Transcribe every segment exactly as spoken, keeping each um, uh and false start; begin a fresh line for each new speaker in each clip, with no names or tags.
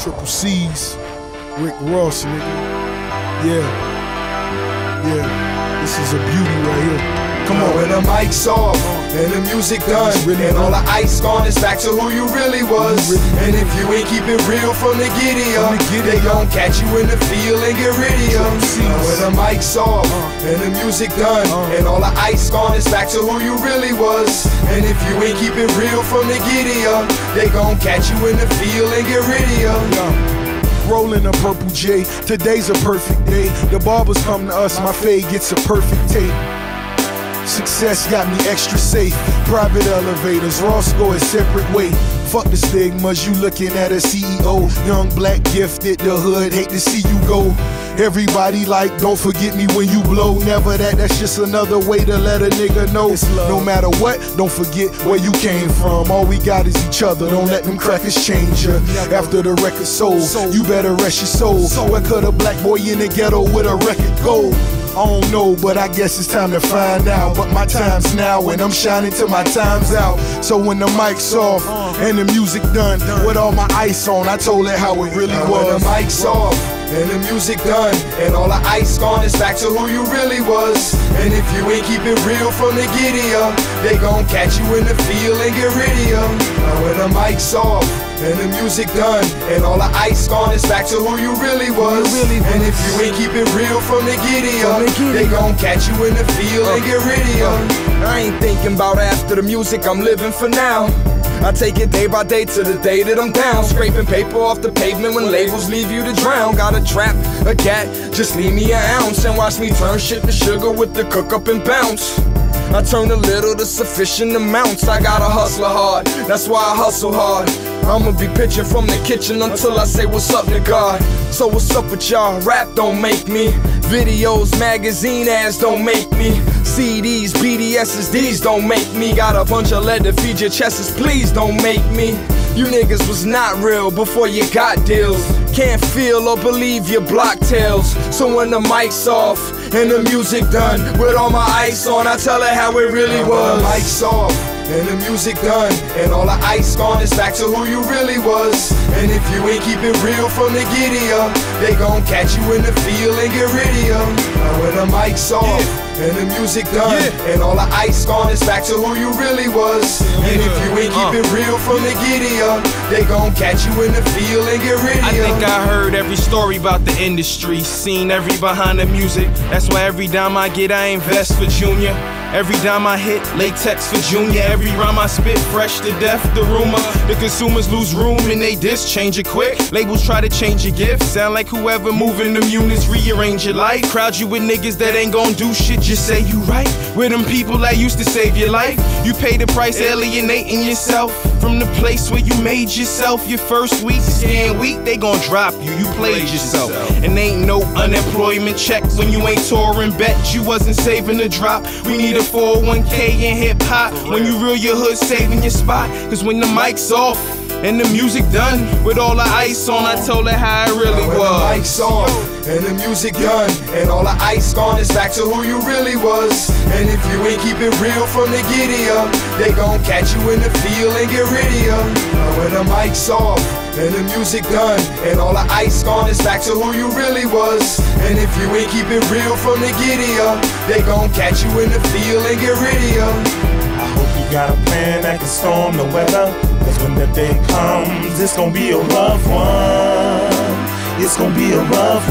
Triple C's, Rick Ross, nigga. Yeah, yeah, this is a beauty right here. Come on.
When the mic's off and the music done really and all the ice gone, it's back to who you really was.
You really
and if you ain't keep it real from the giddy up, they gon' catch you in the field and get rid of you. When the mic's off and the music done and all the ice gone, it's back to who you really was. And if you ain't keep it real from the giddy up, they gon' catch you in the field and get rid of you.
Rolling a purple J, today's a perfect day. The barbers come to us, my fade gets a perfect tape. Success got me extra safe. Private elevators, Ross go a separate way. Fuck the stigmas, you looking at a C E O. Young, black, gifted, the hood, hate to see you go. Everybody like, don't forget me when you blow. Never that, that's just another way to let a nigga know. No matter what, don't forget where you came from. All we got is each other, don't let them crackers change ya. After the record sold, you better rest your soul. Where could a black boy in the ghetto with a record go? I don't know, but I guess it's time to find out. But my time's now, and I'm shining till my time's out. So when the mic's off and the music done, with all my ice on, I told it how it really was.
When the mic's off and the music done and all the ice gone, it's back to who you really was. And if you ain't keep it real from the giddy up, they gon' catch you in the field and get rid of you. When the mic's off and the music done and all the ice gone, it's back to who you really was. And if you ain't keep it real from the giddy up, they gon' catch you in the field and get rid of you.
I ain't thinking about after the music, I'm living for now. I take it day by day to the day that I'm down. Scraping paper off the pavement when labels leave you to drown. Got a trap, a cat, just leave me an ounce and watch me turn shit to sugar with the cook up and bounce. I turn a little to sufficient amounts. I gotta hustle hard, that's why I hustle hard. I'ma be pitching from the kitchen until I say what's up to God. So what's up with y'all? Rap don't make me. Videos, magazine ads don't make me. C Ds, B D Ss, these don't make me. Got a bunch of lead to feed your chests, please don't make me. You niggas was not real before you got deals. Can't feel or believe your block tales. So when the mic's off and the music done, with all my ice on, I tell her how it really was.
When the mic's off and the music done and all the ice gone, it's back to who you really was. And if you ain't keep it real from the giddy up, they gon' catch you in the field and get rid of you. When the mic's off yeah. and the music done yeah. and all the ice gone, it's back to who you really was. And if you ain't keep it real from the giddy up, they gon' catch you in the field and get rid of you.
I think I heard every story about the industry, seen every behind the music. That's why every dime I get, I invest for Junior. Every dime I hit, latex for Junior. Every rhyme I spit, fresh to death. The rumor, the consumers lose room and they diss, change it quick. Labels try to change your gift. Sound like whoever moving them units, rearrange your life. Crowd you with niggas that ain't gon' do shit, just say you right. With them people that used to save your life. You pay the price, alienating yourself from the place where you made yourself. Your first week, staying weak, they gon' drop you. You played yourself. And ain't no unemployment check when you ain't touring. Bet you wasn't saving a drop. We need a four oh one K in hip hop. When you real, your hood saving your spot. Cause when the mic's off and the music done, with all the ice on, I told her how it really
when
was.
When the mic's off and the music done and all the ice gone, it's back to who you really was. And if you ain't keep it real from the giddy up, they gon' catch you in the field and get rid of you. When the mic's off and the music done and all the ice gone, it's back to who you really was. And if you ain't keep it real from the giddy up, they gon' catch you in the field and get rid of you.
I hope you got a plan that can storm the weather, cause when the day comes, it's gonna be a rough one. It's gonna be a rough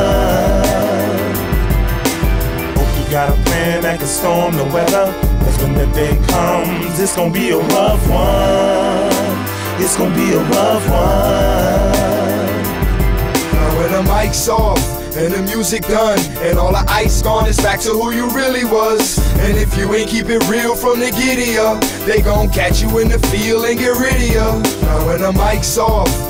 one. Hope you got a plan that can storm the weather, cause when the day comes, it's gonna be a rough one. It's gonna be a rough one.
When the mic's off and the music done and all the ice gone, it's back to who you really was. And if you ain't keep it real from the giddy up, they gon' catch you in the field and get rid of you. When the mic's off